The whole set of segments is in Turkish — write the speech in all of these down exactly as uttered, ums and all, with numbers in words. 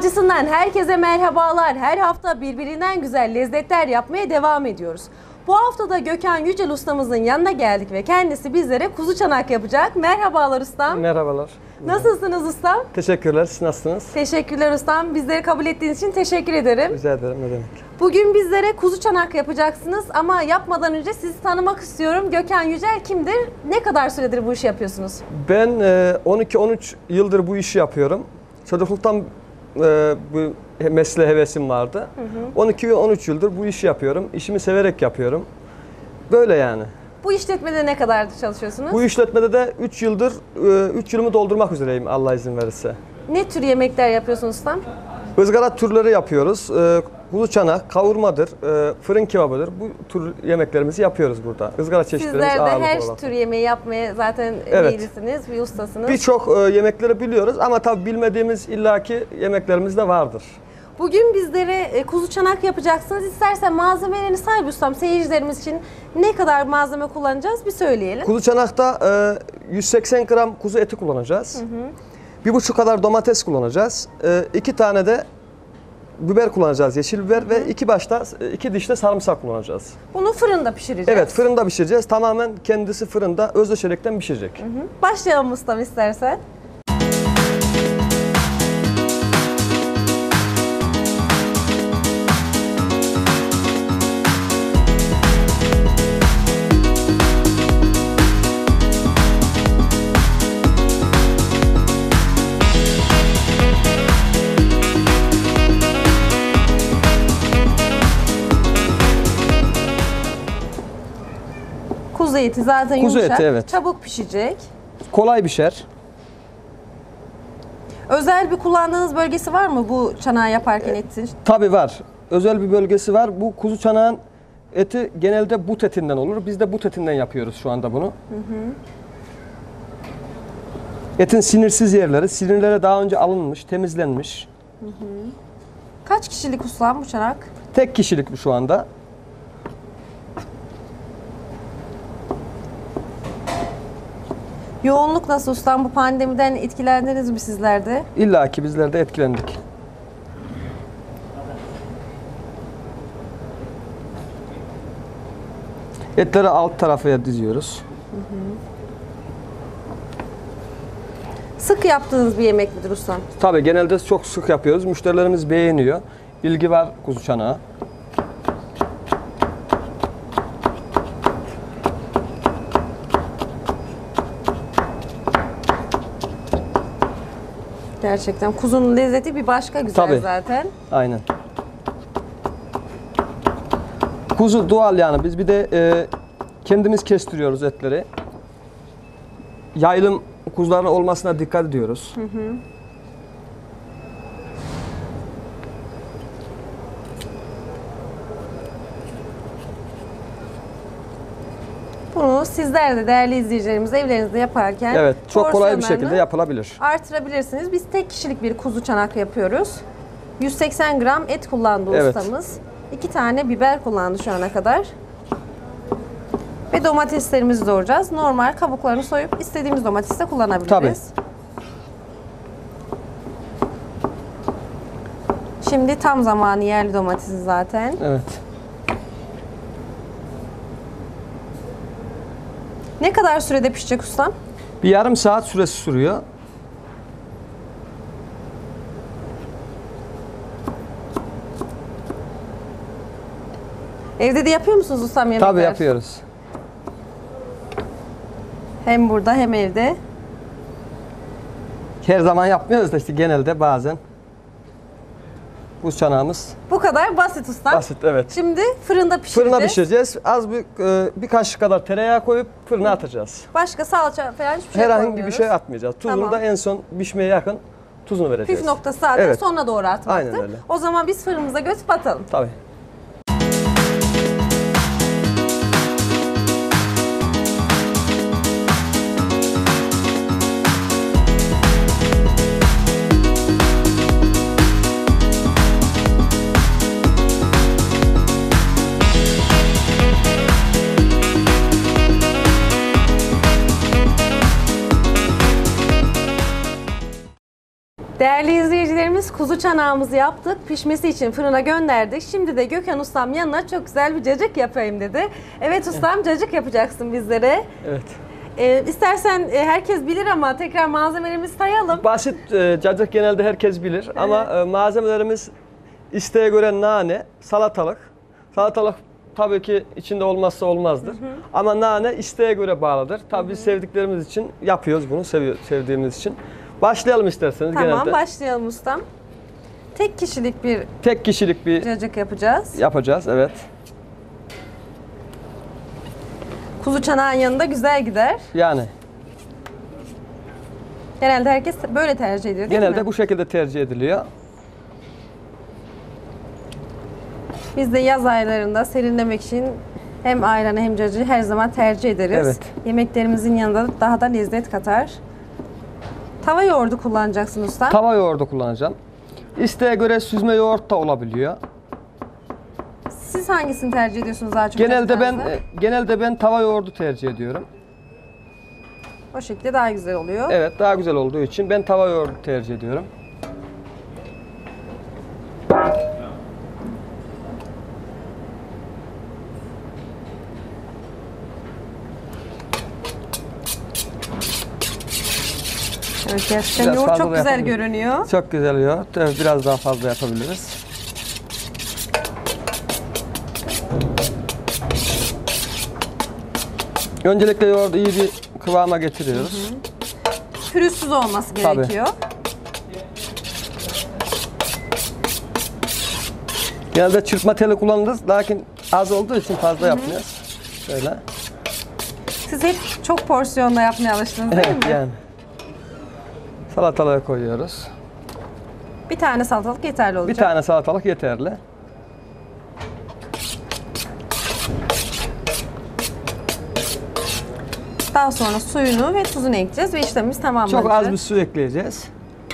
Acısından herkese merhabalar. Her hafta birbirinden güzel lezzetler yapmaya devam ediyoruz. Bu hafta da Gökhan Yücel ustamızın yanına geldik ve kendisi bizlere kuzu çanak yapacak. Merhabalar ustam. Merhabalar. Nasılsınız ustam? Teşekkürler. Siz nasılsınız? Teşekkürler ustam. Bizleri kabul ettiğiniz için teşekkür ederim. Rica ederim. Ne demek? Bugün bizlere kuzu çanak yapacaksınız ama yapmadan önce sizi tanımak istiyorum. Gökhan Yücel kimdir? Ne kadar süredir bu işi yapıyorsunuz? Ben on iki on üç yıldır bu işi yapıyorum. Çocukluktan bu mesleğe hevesim vardı. Hı hı. on iki on üç yıldır bu işi yapıyorum. İşimi severek yapıyorum. Böyle yani. Bu işletmede ne kadardır çalışıyorsunuz? Bu işletmede de üç yıldır, üç yılımı doldurmak üzereyim Allah izin verirse. Ne tür yemekler yapıyorsunuz ustam? Izgara türleri yapıyoruz. Kuzu çanak, kavurmadır, fırın kebabıdır. Bu tür yemeklerimizi yapıyoruz burada. Izgara çeşitlerimiz ağırlıklı olarak. Sizler de her olarak. tür yemeği yapmaya zaten Evet. iyisiniz, bir ustasınız. Birçok yemekleri biliyoruz ama tabii bilmediğimiz illaki yemeklerimiz de vardır. Bugün bizlere kuzu çanak yapacaksınız. İstersen malzemelerini say ustam. Seyircilerimiz için ne kadar malzeme kullanacağız bir söyleyelim. Kuzu çanakta yüz seksen gram kuzu eti kullanacağız. Hı hı. Bir buçuk kadar domates kullanacağız. İki tane de biber kullanacağız, yeşil biber, hı hı, ve iki başta iki diş de sarımsak kullanacağız. Bunu fırında pişireceğiz. Evet, fırında pişireceğiz. Tamamen kendisi fırında özdeşerekten pişecek. Hı hı. Başlayalım ustam istersen. Kuzu eti zaten Kuzu yumuşak, eti, evet. çabuk pişecek. Kolay pişer. Özel bir kullandığınız bölgesi var mı bu çanağı yaparken etin? Tabii var. Özel bir bölgesi var. Bu kuzu çanağın eti genelde but etinden olur. Biz de but etinden yapıyoruz şu anda bunu. Hı hı. Etin sinirsiz yerleri, sinirlere daha önce alınmış, temizlenmiş. Hı hı. Kaç kişilik ustam bu çanak? Tek kişilik bu şu anda. Yoğunluk nasıl ustam? Bu pandemiden etkilendiniz mi sizler de? İlla ki bizler de etkilendik. Etleri alt tarafaya diziyoruz. Hı hı. Sık yaptığınız bir yemek midir ustam? Tabii genelde çok sık yapıyoruz. Müşterilerimiz beğeniyor. İlgi var kuzu çanağı. Gerçekten kuzunun lezzeti bir başka güzel. Tabii. Zaten. Aynen. Kuzu doğal yani. Biz bir de e, kendimiz kestiriyoruz etleri. Yaylım kuzuların olmasına dikkat ediyoruz. Hı hı. Bunu sizler de değerli izleyicilerimiz evlerinizde yaparken, evet, çok kolay bir şekilde yapılabilir. Artırabilirsiniz. Biz tek kişilik bir kuzu çanak yapıyoruz. yüz seksen gram et kullandı evet. ustamız. iki tane biber kullandı şu ana kadar. Ve domateslerimizi doğrayacağız. Normal kabuklarını soyup istediğimiz domatesi de kullanabiliriz. Tabii. Şimdi tam zamanı yerli domatesin zaten. Evet. Ne kadar sürede pişecek ustam? Bir yarım saat süresi sürüyor. Evde de yapıyor musunuz ustam yemekler? Tabii yapıyoruz. Hem burada hem evde. Her zaman yapmıyoruz da işte genelde bazen. Bu çanağımız. Bu kadar basit ustam. Basit evet. Şimdi fırında pişireceğiz. Fırına pişireceğiz. Az bir bir kaşık kadar tereyağı koyup fırına atacağız. Başka salça falan hiçbir şey Herhangi koymuyoruz. bir şey atmayacağız. Tuzunu tamam. da en son pişmeye yakın tuzunu vereceğiz. Püf noktası zaten evet. sonuna doğru atmaktır. Aynen öyle. O zaman biz fırınımıza götürüp atalım. Tabii. Değerli izleyicilerimiz, istediğimiz kuzu çanağımızı yaptık. Pişmesi için fırına gönderdik. Şimdi de Gökhan Ustam yanına çok güzel bir cacık yapayım dedi. Evet ustam, evet. Cacık yapacaksın bizlere. Evet. Ee, istersen e, herkes bilir ama tekrar malzemelerimizi sayalım. Basit e, cacık genelde herkes bilir, evet. Ama e, malzemelerimiz isteğe göre nane, salatalık. Salatalık tabii ki içinde olmazsa olmazdır. Hı hı. Ama nane isteğe göre bağlıdır. Tabii biz sevdiklerimiz için yapıyoruz bunu, seviyor, sevdiğimiz için. Başlayalım isterseniz. Tamam, genelde. başlayalım ustam. Tek kişilik bir Tek kişilik bir cacık yapacağız. Yapacağız, evet. Kuzu çanağın yanında güzel gider. Yani. Genelde herkes böyle tercih ediyor değil Genelde mi? bu şekilde tercih ediliyor. Biz de yaz aylarında serinlemek için hem ayranı hem cacığı her zaman tercih ederiz. Evet. Yemeklerimizin yanında daha da lezzet katar. Tava yoğurdu kullanacaksın usta. Tava yoğurdu kullanacağım. İsteğe göre süzme yoğurt da olabiliyor. Siz hangisini tercih ediyorsunuz daha çok? Genelde ben genelde ben tava yoğurdu tercih ediyorum. O şekilde daha güzel oluyor. Evet, daha güzel olduğu için ben tava yoğurdu tercih ediyorum. Evet, gerçekten yoğurt çok güzel görünüyor. Çok güzel yoğurt. Evet, biraz daha fazla yapabiliriz. Öncelikle yoğurdu iyi bir kıvama getiriyoruz. Hı hı. Pürüzsüz olması gerekiyor. Tabii. Genelde çırpma teli kullanırız. Lakin az olduğu için fazla yapmıyoruz. Şöyle. Siz hep çok porsiyonla yapmaya alıştınız değil evet, mi? Yani. Salatalığı koyuyoruz. Bir tane salatalık yeterli olacak. Bir tane salatalık yeterli. Daha sonra suyunu ve tuzunu ekleyeceğiz ve işlemimiz tamamlanacak. Çok az bir su ekleyeceğiz.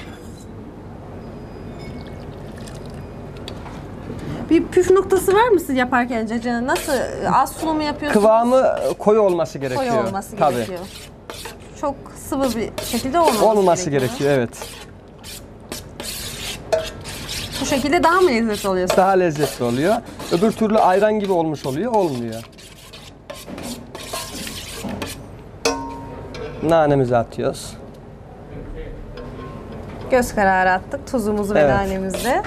Bir püf noktası var mı siz yaparken cacığını? Nasıl? Az sulu mu yapıyorsunuz? Kıvamı koyu olması gerekiyor. Koyu olması Tabii. gerekiyor. Çok sıvı bir şekilde olmaması, olmaması gerekiyor. gerekiyor. Evet. Bu şekilde daha mı lezzetli oluyor? Daha lezzetli oluyor. Öbür türlü ayran gibi olmuş oluyor. Olmuyor. Nanemizi atıyoruz. Göz kararı attık. Tuzumuzu ve evet. nanemizi de.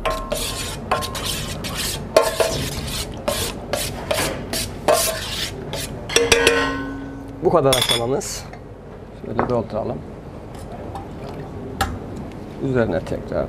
Bu kadar aşamamız. Şöyle dolduralım. Üzerine tekrar.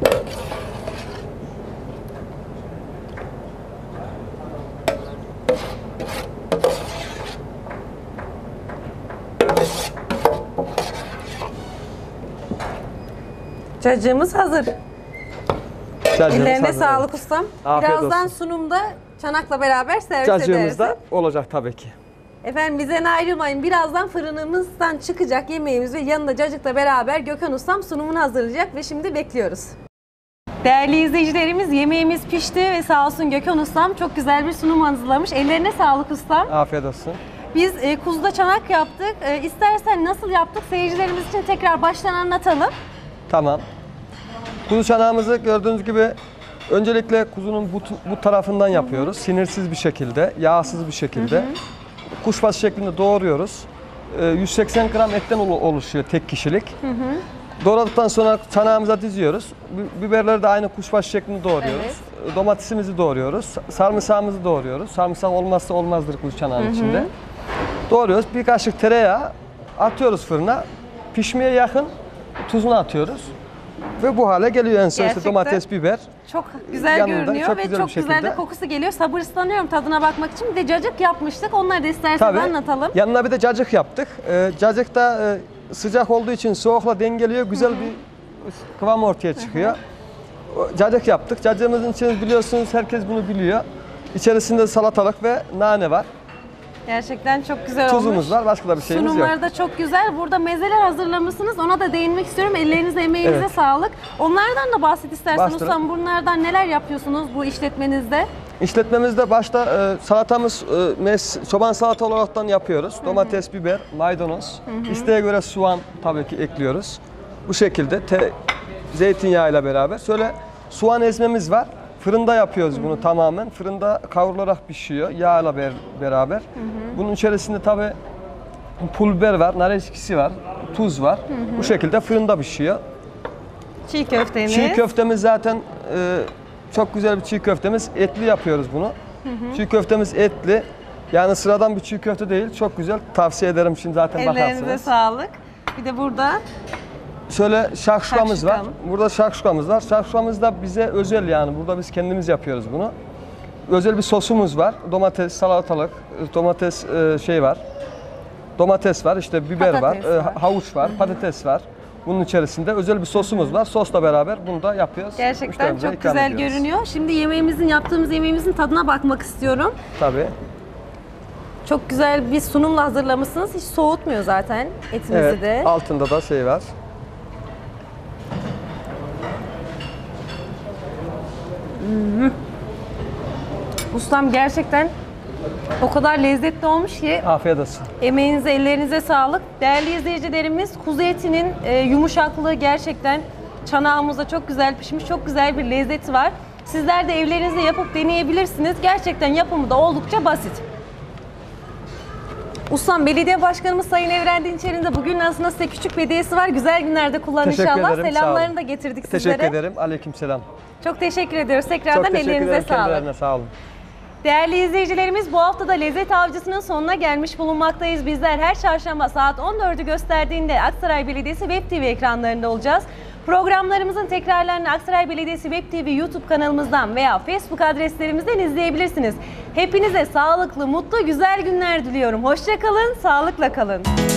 Cacığımız hazır. Cacığımız Ellerine hazır, sağlık evet. ustam. Afiyet Birazdan olsun. sunumda çanakla beraber servis Cacığımız ederiz. da olacak tabii ki. Efendim bizden ayrılmayın. Birazdan fırınımızdan çıkacak yemeğimiz ve yanında cacıkla beraber Gökhan ustam sunumunu hazırlayacak ve şimdi bekliyoruz. Değerli izleyicilerimiz, yemeğimiz pişti ve sağ olsun Gökhan ustam çok güzel bir sunum hazırlamış. Ellerine sağlık ustam. Afiyet olsun. Biz e, kuzuda çanak yaptık. E, istersen nasıl yaptık seyircilerimiz için tekrar baştan anlatalım. Tamam. Kuzu çanağımızı gördüğünüz gibi öncelikle kuzunun bu, bu tarafından yapıyoruz. Hı hı. Sinirsiz bir şekilde, yağsız bir şekilde. Hı hı. Kuşbaşı şeklinde doğruyoruz. E, yüz seksen gram etten oluşuyor tek kişilik. Hı hı. Doğradıktan sonra çanağımıza diziyoruz. Biberleri de aynı kuşbaşı şeklinde doğruyoruz. Evet. Domatesimizi doğruyoruz. Sarımsağımızı doğruyoruz. Sarımsak olmazsa olmazdır kuzu çanağın hı hı. içinde. Doğruyoruz. Bir kaşık tereyağı atıyoruz fırına. Pişmeye yakın tuzunu atıyoruz. Ve bu hale geliyor en son işte domates, biber. Çok güzel yanında, görünüyor çok ve güzel çok güzel de kokusu geliyor. Sabırsızlanıyorum tadına bakmak için. Bir de cacık yapmıştık. Onları da isterseniz Tabii. anlatalım. Yanına bir de cacık yaptık. Ee, cacık da e, sıcak olduğu için soğukla dengeliyor. Güzel hı hı. bir kıvam ortaya çıkıyor. Hı hı. Cacık yaptık. Cacığımızın içini biliyorsunuz, herkes bunu biliyor. İçerisinde salatalık ve nane var. Gerçekten çok güzel Tuzumuz olmuş. Tuzumuz var, başka da bir şeyimiz Sunumları yok. da çok güzel. Burada mezeler hazırlamışsınız. Ona da değinmek istiyorum. Ellerinize, emeğinize evet. sağlık. Onlardan da bahset istersen ustam. Bunlardan neler yapıyorsunuz bu işletmenizde? İşletmemizde başta e, salatamız e, mes, çoban salata olaraktan yapıyoruz. Hı hı. Domates, biber, maydanoz. Hı hı. İsteğe göre soğan tabii ki ekliyoruz. Bu şekilde te, Zeytinyağıyla beraber. Şöyle soğan ezmemiz var. Fırında yapıyoruz bunu tamamen. Fırında kavrularak pişiyor yağla ber- beraber. Hı hı. Bunun içerisinde tabii pul biber var, nar ekşisi var, tuz var. Hı hı. Bu şekilde fırında pişiyor. Çiğ köftemiz. Çiğ köftemiz zaten e, çok güzel bir çiğ köftemiz. Etli yapıyoruz bunu. Hı hı. Çiğ köftemiz etli. Yani sıradan bir çiğ köfte değil. Çok güzel. Tavsiye ederim, şimdi zaten Ellerinize bakarsınız. Ellerinize sağlık. Bir de burada şöyle şakşukamız var. Şakşukam. Burada şakşukamız var. Şakşukamız da bize özel, yani burada biz kendimiz yapıyoruz bunu. Özel bir sosumuz var. Domates, salatalık, domates e, şey var. Domates var, işte biber Patates var, e, var. havuç var, Hı-hı. patates var. Bunun içerisinde özel bir sosumuz var. Sosla beraber bunu da yapıyoruz. gerçekten Müşterimize çok ikram güzel ediyoruz. görünüyor. Şimdi yemeğimizin, yaptığımız yemeğimizin tadına bakmak istiyorum. Tabii. Çok güzel bir sunumla hazırlamışsınız. Hiç soğutmuyor zaten etimizi Evet, de. altında da şey var. Ustam gerçekten o kadar lezzetli olmuş ki Afiyet olsun. emeğinize, ellerinize sağlık. Değerli izleyicilerimiz, kuzu etinin e, yumuşaklığı gerçekten çanağımızda çok güzel pişmiş, çok güzel bir lezzeti var. Sizler de evlerinizde yapıp deneyebilirsiniz. Gerçekten yapımı da oldukça basit. Ustam, belediye başkanımız Sayın Evren Dinçer'in de bugün aslında size küçük bir hediyesi var. Güzel günlerde kullanın Teşekkür inşallah. ederim, sağ Selamlarını olun. da getirdik sizlere. Teşekkür ederim. Aleykümselam. Çok teşekkür ediyoruz. Tekrardan Çok teşekkür ellerinize ederim. sağlık. Kendilerine sağ olun. Değerli izleyicilerimiz, bu hafta da Lezzet Avcısı'nın sonuna gelmiş bulunmaktayız. Bizler her çarşamba saat on dördü gösterdiğinde Aksaray Belediyesi Web T V ekranlarında olacağız. Programlarımızın tekrarlarını Aksaray Belediyesi Web T V YouTube kanalımızdan veya Facebook adreslerimizden izleyebilirsiniz. Hepinize sağlıklı, mutlu, güzel günler diliyorum. Hoşça kalın, sağlıkla kalın.